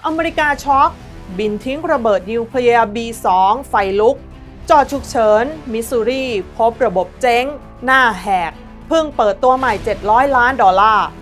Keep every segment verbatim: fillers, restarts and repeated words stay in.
อเมริกาช็อกบินทิ้งระเบิดนิวเคลียร์ บี สอง ไฟลุกจอดฉุกเฉินมิสซูรีพบระบบเจ๊งหน้าแหกเพิ่งเปิดตัวใหม่เจ็ดร้อยล้านดอลลาร์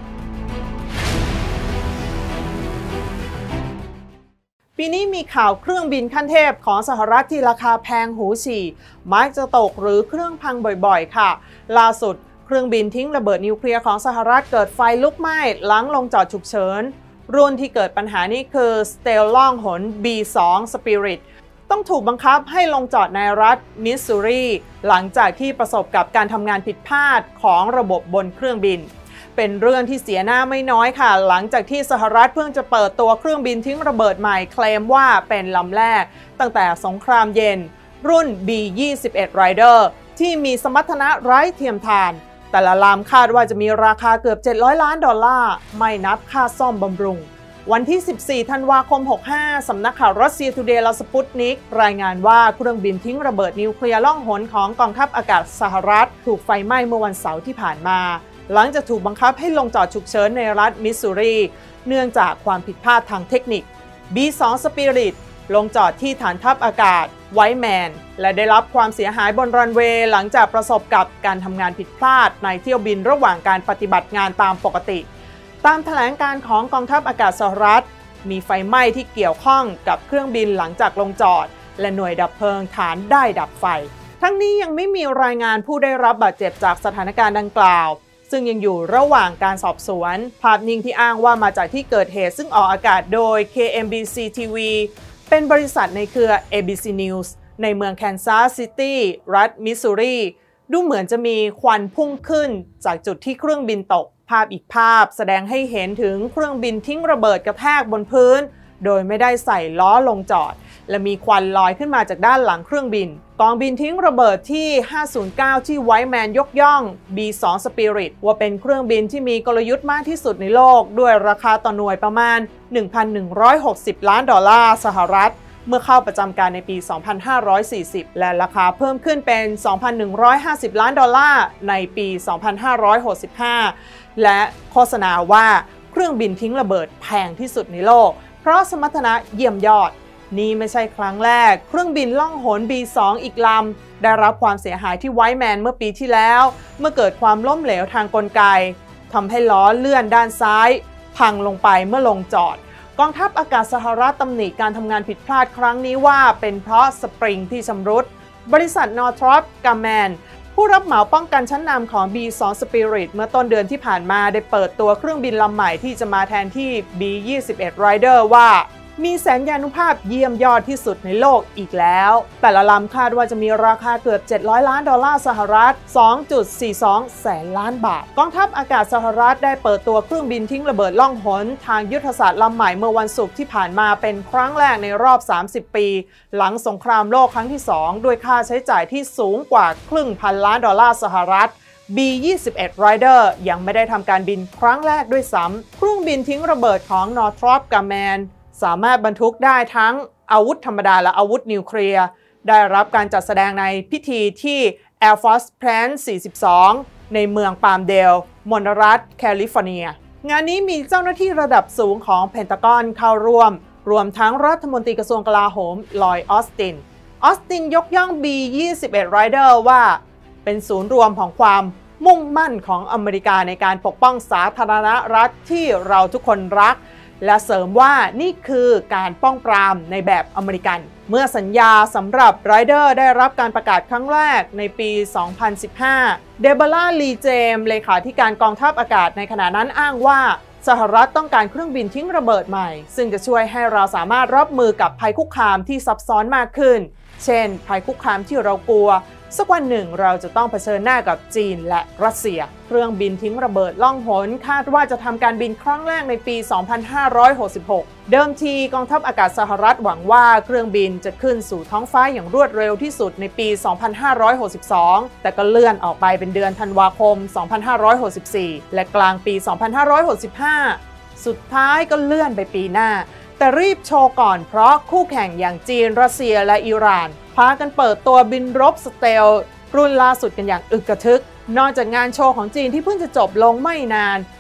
ปีนี้มีข่าวเครื่องบินขั้นเทพของสหรัฐที่ราคาแพงหูฉี่มักจะตกหรือเครื่องพังบ่อยๆค่ะล่าสุดเครื่องบินทิ้งระเบิดนิวเคลียร์ของสหรัฐเกิดไฟลุกไหม้หลังลงจอดฉุกเฉินรุ่นที่เกิดปัญหานี้คือ Stealth ล่องหน บี สอง Spirit ต้องถูกบังคับให้ลงจอดในรัฐมิสซูรีหลังจากที่ประสบกับการทำงานผิดพลาดของระบบบนเครื่องบินเป็นเรื่องที่เสียหน้าไม่น้อยค่ะหลังจากที่สหรัฐเพิ่งจะเปิดตัวเครื่องบินทิ้งระเบิดใหม่เคลมว่าเป็นลำแรกตั้งแต่สงครามเย็นรุ่น บี ยี่สิบเอ็ด Raider ที่มีสมรรถนะไร้เทียมทานแต่ละลำคาดว่าจะมีราคาเกือบเจ็ดร้อยล้านดอลลาร์ไม่นับค่าซ่อมบำรุงวันที่สิบสี่ธันวาคมหกห้าสำนักข่าวรัสเซียทูเดย์และสปุตนิกรายงานว่าเครื่องบินทิ้งระเบิดนิวเคลียร์ล่องหนของกองทัพอากาศสหรัฐถูกไฟไหม้เมื่อวันเสาร์ที่ผ่านมาหลังจากถูกบังคับให้ลงจอดฉุกเฉินในรัฐมิสซูรีเนื่องจากความผิดพลาดทางเทคนิค บี สอง Spirit ลงจอดที่ฐานทัพอากาศไวท์แมนและได้รับความเสียหายบนรันเวย์หลังจากประสบกับการทำงานผิดพลาดในเที่ยวบินระหว่างการปฏิบัติงานตามปกติตามแถลงการของกองทัพอากาศสหรัฐมีไฟไหม้ที่เกี่ยวข้องกับเครื่องบินหลังจากลงจอดและหน่วยดับเพลิงฐานได้ดับไฟทั้งนี้ยังไม่มีรายงานผู้ได้รับบาดเจ็บจากสถานการณ์ดังกล่าวซึ่งยังอยู่ระหว่างการสอบสวนภาพนิ่งที่อ้างว่ามาจากที่เกิดเหตุซึ่งออกอากาศโดย เค เอ็ม บี ซี ที วี เป็นบริษัทในเครือ เอ บี ซี News ในเมืองแคนซัสซิตี้รัฐมิสซูรีดูเหมือนจะมีควันพุ่งขึ้นจากจุดที่เครื่องบินตกภาพอีกภาพแสดงให้เห็นถึงเครื่องบินทิ้งระเบิดกระแทกบนพื้นโดยไม่ได้ใส่ล้อลงจอดและมีควันลอยขึ้นมาจากด้านหลังเครื่องบินกองบินทิ้งระเบิดที่ห้าศูนย์เก้าที่ไวท์แมนยกย่อง บี สอง Spirit ว่าเป็นเครื่องบินที่มีกลยุทธ์มากที่สุดในโลกด้วยราคาต่อหน่วยประมาณ หนึ่งพันหนึ่งร้อยหกสิบ ล้านดอลลาร์สหรัฐเมื่อเข้าประจำการในปี สองพันห้าร้อยสี่สิบ และราคาเพิ่มขึ้นเป็น สองพันหนึ่งร้อยห้าสิบ ล้านดอลลาร์ในปี สองพันห้าร้อยหกสิบห้า และโฆษณาว่าเครื่องบินทิ้งระเบิดแพงที่สุดในโลกเพราะสมรรถนะเยี่ยมยอดนี่ไม่ใช่ครั้งแรกเครื่องบินล่องหน บี สอง อีกลำได้รับความเสียหายที่ไวท์แมนเมื่อปีที่แล้วเมื่อเกิดความล้มเหลวทางกลไกทำให้ล้อเลื่อนด้านซ้ายพังลงไปเมื่อลงจอดกองทัพอากาศสหรัฐตำหนิการทำงานผิดพลาดครั้งนี้ว่าเป็นเพราะสปริงที่ชำรุดบริษัท Northrop Grumman ผู้รับเหมาป้องกันชั้นนำของ บี สอง Spirit เมื่อต้นเดือนที่ผ่านมาได้เปิดตัวเครื่องบินลำใหม่ที่จะมาแทนที่ บี ยี่สิบเอ็ด Raider ว่ามีแสนยานุภาพเยี่ยมยอดที่สุดในโลกอีกแล้วแต่ละลำคาดว่าจะมีราคาเกือบเจ็ดร้อยล้านดอลลาร์สหรัฐ สองจุดสี่สอง แสนล้านบาทกองทัพอากาศสหรัฐได้เปิดตัวเครื่องบินทิ้งระเบิดล่องหนทางยุทธศาสตร์ลำใหม่เมื่อวันศุกร์ที่ผ่านมาเป็นครั้งแรกในรอบสามสิบปีหลังสงครามโลกครั้งที่สองด้วยค่าใช้จ่ายที่สูงกว่าครึ่งพันล้านดอลลาร์สหรัฐ บี ยี่สิบเอ็ด Raider ยังไม่ได้ทำการบินครั้งแรกด้วยซ้ำเครื่องบินทิ้งระเบิดของ Northrop Grummanสามารถบรรทุกได้ทั้งอาวุธธรรมดาและอาวุธนิวเคลียร์ได้รับการจัดแสดงในพิธีที่ Air Force Plant สี่สิบสอง ในเมืองปาล์มเดลมณฑรัฐแคลิฟอร์เนียงานนี้มีเจ้าหน้าที่ระดับสูงของเพนทากอนเข้าร่วมรวมทั้งรัฐมนตรีกระทรวงกลาโหมลอยด์ออสตินออสตินยกย่อง บี ยี่สิบเอ็ด Raider ว่าเป็นศูนย์รวมของความมุ่งมั่นของอเมริกาในการปกป้องสาธารณรัฐที่เราทุกคนรักและเสริมว่านี่คือการป้องปรามในแบบอเมริกันเมื่อสัญญาสำหรับ Raider ได้รับการประกาศครั้งแรกในปี สองพันสิบห้า เดโบราห์ ลีเจมส์เลขาธิการกองทัพอากาศในขณะนั้นอ้างว่าสหรัฐต้องการเครื่องบินทิ้งระเบิดใหม่ซึ่งจะช่วยให้เราสามารถรับมือกับภัยคุกคามที่ซับซ้อนมากขึ้นเช่นภัยคุกคามที่เรากลัวสักวันหนึ่งเราจะต้องเผชิญหน้ากับจีนและรัสเซียเครื่องบินทิ้งระเบิดล่องหนคาดว่าจะทำการบินครั้งแรกในปี สองพันห้าร้อยหกสิบหก เดิมทีกองทัพอากาศสหรัฐหวังว่าเครื่องบินจะขึ้นสู่ท้องฟ้าอย่างรวดเร็วที่สุดในปี สองพันห้าร้อยหกสิบสอง แต่ก็เลื่อนออกไปเป็นเดือนธันวาคม สองพันห้าร้อยหกสิบสี่ และกลางปี สองพันห้าร้อยหกสิบห้า สุดท้ายก็เลื่อนไปปีหน้าแต่รีบโชว์ก่อนเพราะคู่แข่งอย่างจีนรัสเซียและอิหร่านพากันเปิดตัวบินรบสเตลท์รุ่นล่าสุดกันอย่างอึกกระทึกนอกจากงานโชว์ของจีนที่เพิ่งจะจบลงไม่นาน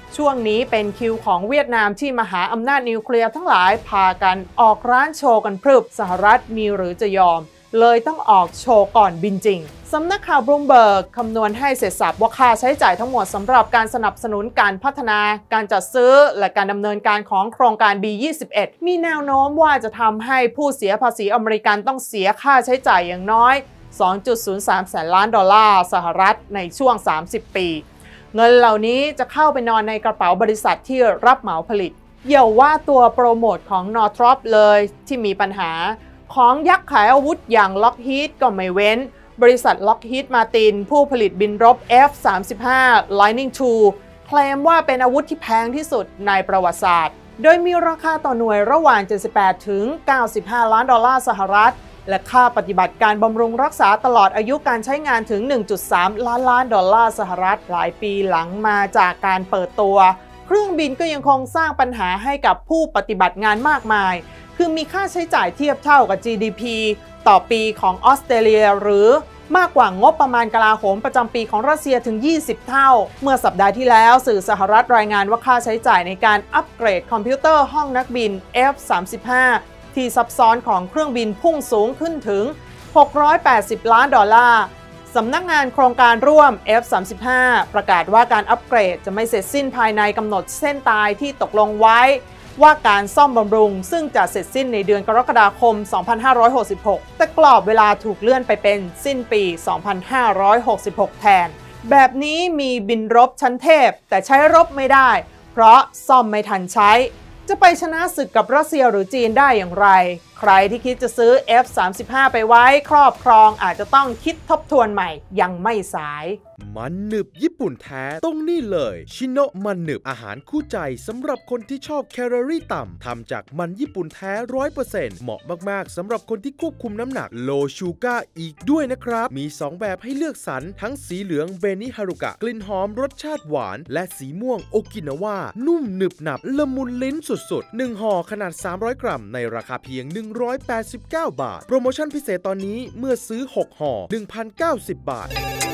ช่วงนี้เป็นคิวของเวียดนามที่มหาอำนาจนิวเคลียร์ทั้งหลายพากันออกร้านโชว์กันพรึบสหรัฐมีหรือจะยอมเลยต้องออกโชว์ก่อนบินจริงสำนักข่าวบลูมเบิร์กคำนวณให้เสร็จสับว่าค่าใช้จ่ายทั้งหมดสำหรับการสนับสนุนการพัฒนาการจัดซื้อและการดำเนินการของโครงการ บี ยี่สิบเอ็ด มีแนวโน้มว่าจะทำให้ผู้เสียภาษีอเมริกันต้องเสียค่าใช้จ่ายอย่างน้อย สองจุดศูนย์สาม แสนล้านดอลลาร์สหรัฐในช่วงสามสิบปีเงินเหล่านี้จะเข้าไปนอนในกระเป๋าบริษัทที่รับเหมาผลิตอย่าว่าตัวโปรโมทของ Northrop เลยที่มีปัญหาของยักษ์ขายอาวุธอย่าง Lockheed ก็ไม่เว้นบริษัท Lockheed Martin ผู้ผลิตบินรบ เอฟ สามสิบห้า Lightning ทู เคลมว่าเป็นอาวุธที่แพงที่สุดในประวัติศาสตร์โดยมีราคาต่อหน่วยระหว่างเจ็ดสิบแปดถึงเก้าสิบห้าล้านดอลลาร์สหรัฐและค่าปฏิบัติการบำรุงรักษาตลอดอายุการใช้งานถึง หนึ่งจุดสาม ล้านล้านดอลลาร์สหรัฐหลายปีหลังมาจากการเปิดตัวเครื่องบินก็ยังคงสร้างปัญหาให้กับผู้ปฏิบัติงานมากมายคือมีค่าใช้จ่ายเทียบเท่ากับ จี ดี พี ต่อปีของออสเตรเลียหรือมากกว่างบประมาณกลาโหมประจำปีของรัสเซียถึงยี่สิบเท่าเมื่อสัปดาห์ที่แล้วสื่อสหรัฐรายงานว่าค่าใช้จ่ายในการอัปเกรดคอมพิวเตอร์ห้องนักบิน เอฟ สามสิบห้า ที่ซับซ้อนของเครื่องบินพุ่งสูงขึ้นถึงหกร้อยแปดสิบล้านดอลลาร์สำนักงานโครงการร่วม เอฟ สามสิบห้า ประกาศว่าการอัปเกรดจะไม่เสร็จสิ้นภายในกำหนดเส้นตายที่ตกลงไว้ว่าการซ่อมบำรุงซึ่งจะเสร็จสิ้นในเดือนกรกฎาคม สองพันห้าร้อยหกสิบหก แต่กรอบเวลาถูกเลื่อนไปเป็นสิ้นปี สองพันห้าร้อยหกสิบหก แทนแบบนี้มีบินรบชั้นเทพแต่ใช้รบไม่ได้เพราะซ่อมไม่ทันใช้จะไปชนะศึกกับรัสเซียหรือจีนได้อย่างไรใครที่คิดจะซื้อ เอฟ สามสิบห้า ไปไว้ครอบครองอาจจะต้องคิดทบทวนใหม่ยังไม่สายมันหนึบญี่ปุ่นแท้ต้องนี่เลยชิโนะมันหนึบอาหารคู่ใจสำหรับคนที่ชอบแคลอรี่ต่ำทำจากมันญี่ปุ่นแท้ ร้อยเปอร์เซ็นต์ เหมาะมากๆสำหรับคนที่ควบคุมน้ำหนักโลชูการ์อีกด้วยนะครับมีสองแบบให้เลือกสรรทั้งสีเหลืองเบนิฮารุกะกลิ่นหอมรสชาติหวานและสีม่วงโอกินาวานุ่มหนึบหนับละมุนลิ้นสุดๆหนึ่งห่อขนาดสามร้อยกรัมในราคาเพียงหนึ่งร้อยแปดสิบเก้าบาทโปรโมชั่นพิเศษตอนนี้เมื่อซื้อหกห่อ หนึ่งพันเก้าสิบบาท